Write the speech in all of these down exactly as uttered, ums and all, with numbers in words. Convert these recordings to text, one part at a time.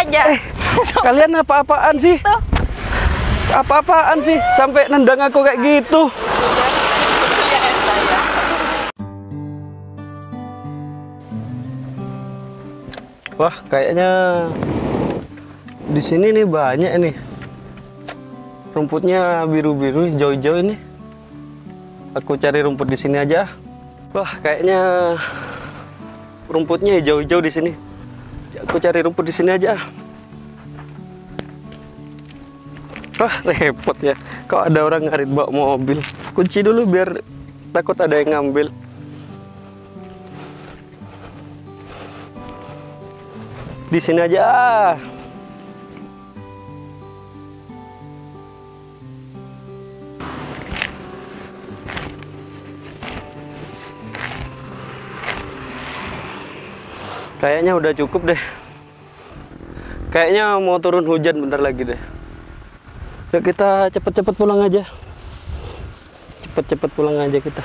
aja. Eh, kalian apa-apaan sih? Apa-apaan sih sampai nendang aku kayak gitu? Wah, kayaknya di sini nih banyak nih. Rumputnya biru-biru, hijau-hijau ini. Aku cari rumput di sini aja. Wah, kayaknya rumputnya hijau-hijau di sini. Aku cari rumput di sini aja. Wah, repot ya. Kok ada orang ngarit bawa mobil. Kunci dulu biar takut ada yang ngambil. Di sini aja. Kayaknya udah cukup deh. Kayaknya mau turun hujan bentar lagi deh. Yuk kita cepet-cepet pulang aja. Cepet-cepet pulang aja kita.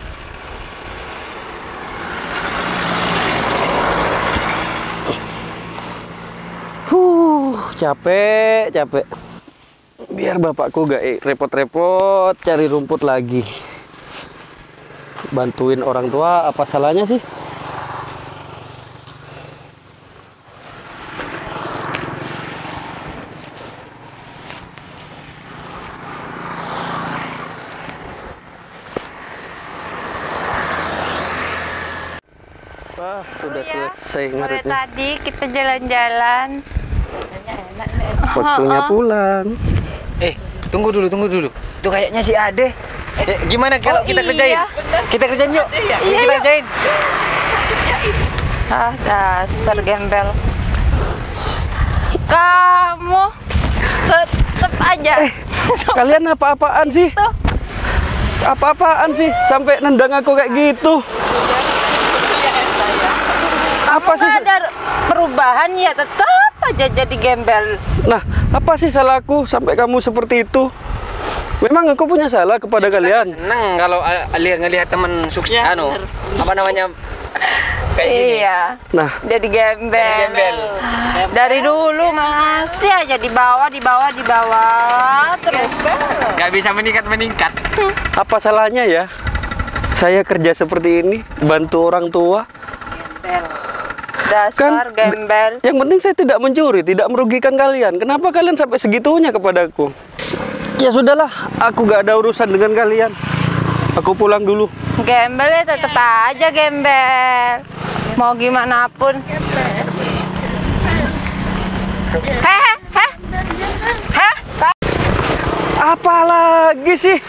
Huh, capek, capek. Biar bapakku gak repot-repot cari rumput lagi. Bantuin orang tua, apa salahnya sih? Wah, sudah ya, selesai sore ngaritnya. tadi kita jalan-jalan. Waktunya pulang. Eh, tunggu dulu, tunggu dulu. Itu kayaknya si Ade. Eh, gimana kalau Oh, kita iya. kerjain? Kita kerjain yuk. Iya, kita yuk. kerjain. Ah, dasar gembel. Kamu tetep aja. Eh, kalian apa-apaan sih? Tuh. Apa-apaan sih sampai nendang aku kayak gitu? Apa sih? Nggak ada perubahan ya, tetap aja jadi gembel. Nah, apa sih salahku sampai kamu seperti itu? Memang aku punya salah kepada kalian. Seneng kalau lihat ngelihat teman sukses anu, apa namanya? Kayak gini. Iya. Nah, Jadi gembel. Jadi gembel. Dari dulu masih aja di bawah, di bawah, di bawah terus. Gak bisa meningkat-meningkat. apa salahnya ya? Saya kerja seperti ini, bantu orang tua. Gembel. Dasar gembel. Yang penting saya tidak mencuri, tidak merugikan kalian. Kenapa kalian sampai segitunya kepadaku? Ya sudahlah, aku gak ada urusan dengan kalian. Aku pulang dulu. Gembel ya tetep aja gembel. Mau gimana pun. Heh, heh, heh. Apa lagi sih?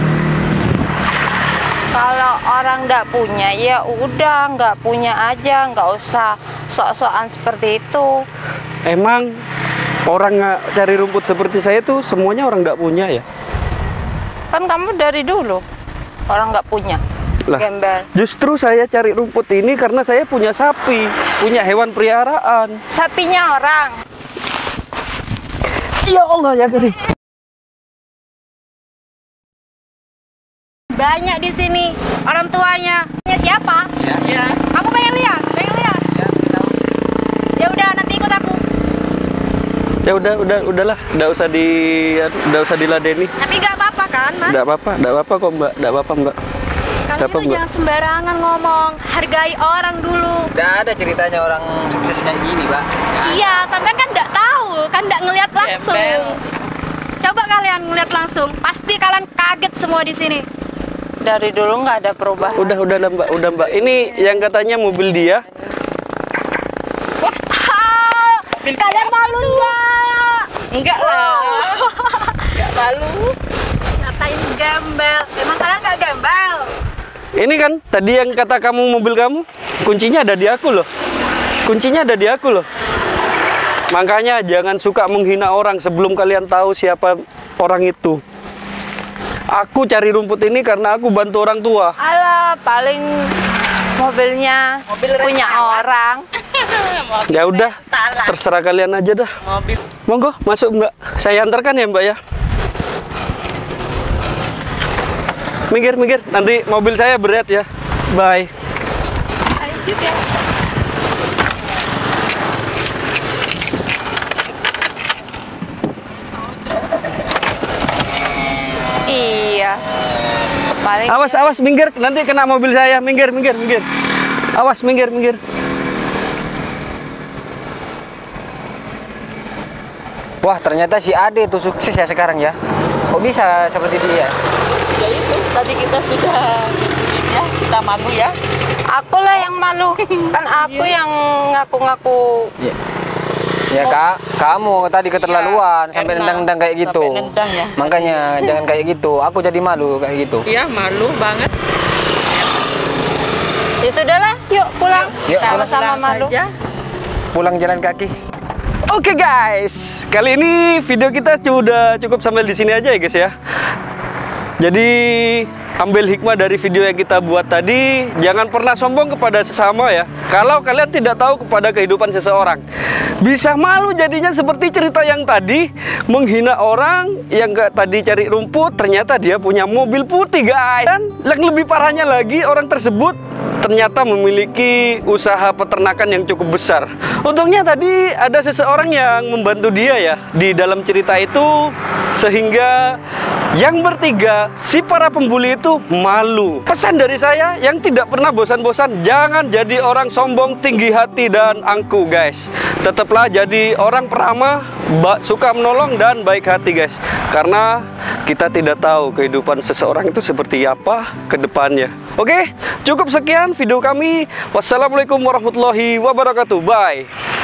Kalau orang nggak punya ya udah nggak punya aja, nggak usah sok-sokan seperti itu. Emang orang nggak cari rumput seperti saya tuh semuanya orang nggak punya ya? Kan kamu dari dulu orang nggak punya. Lah, Gembel. justru saya cari rumput ini karena saya punya sapi, punya hewan peliharaan. Sapinya orang. Ya Allah ya Geri. Banyak di sini orang tuanya. Siapa? Ya. Ya. Kamu pengen lihat? Pengen lihat? Ya, tahu. Ya udah, nanti ikut aku. Ya udah, udah, udahlah, nggak usah di, nggak usah diladeni. Tapi nggak apa-apa kan, Mas? Nggak apa-apa, nggak apa-apa kok Mbak, nggak apa-apa Mbak. Kalian Apa, itu Mbak? jangan sembarangan ngomong, hargai orang dulu. Udah ada ceritanya orang sukses kayak gini, Pak. Iya, sampean kan nggak tahu, kan nggak ngelihat langsung. Gembel. Coba kalian ngelihat langsung, pasti kalian kaget semua di sini. Dari dulu nggak ada perubahan. Udah, udah lah Mbak, udah Mbak. Ini yang katanya mobil dia. Ah, kalian malu nggak? Enggak lah. Enggak malu. Ngatain gembel, emang kalian nggak gembel? Ini kan tadi yang kata kamu mobil kamu, kuncinya ada di aku loh. Kuncinya ada di aku loh. Makanya jangan suka menghina orang sebelum kalian tahu siapa orang itu. Aku cari rumput ini karena aku bantu orang tua. Alah, paling mobilnya punya orang. Ya udah, terserah kalian aja dah. Mobil. Monggo, masuk Mbak. Saya antarkan ya Mbak ya. Minggir, minggir. Nanti mobil saya berat ya. Bye. Paling Awas, awas, minggir. Nanti kena mobil saya. Minggir, minggir, minggir. Awas, minggir, minggir. Wah, ternyata si Ade itu sukses ya sekarang ya. Kok bisa seperti dia? Ya itu tadi kita sudah ya kita malu ya. aku lah yang malu. Kan aku yang ngaku-ngaku. Ya, ya kak, kamu tadi keterlaluan sampai karena nendang-nendang kayak gitu. sampai nendang ya. Makanya jangan kayak gitu. Aku jadi malu kayak gitu. Iya malu banget. Ya sudahlah, yuk pulang. Yuk, Sama-sama Pulang malu. saja. Pulang jalan kaki. Oke guys, kali ini video kita sudah cukup sampai di sini aja ya guys ya. Jadi ambil hikmah dari video yang kita buat tadi, jangan pernah sombong kepada sesama ya. Kalau kalian tidak tahu kepada kehidupan seseorang, bisa malu jadinya seperti cerita yang tadi, menghina orang yang gak tadi cari rumput, ternyata dia punya mobil putih guys. Dan yang lebih parahnya lagi, orang tersebut ternyata memiliki usaha peternakan yang cukup besar. Untungnya tadi ada seseorang yang membantu dia ya di dalam cerita itu, sehingga yang bertiga si para pembuli itu malu. Pesan dari saya yang tidak pernah bosan-bosan, jangan jadi orang sombong, tinggi hati dan angkuh guys. Tetaplah jadi orang peramah, suka menolong dan baik hati guys. Karena kita tidak tahu kehidupan seseorang itu seperti apa ke depannya. Oke, cukup sekian video kami. Wassalamualaikum warahmatullahi wabarakatuh. Bye.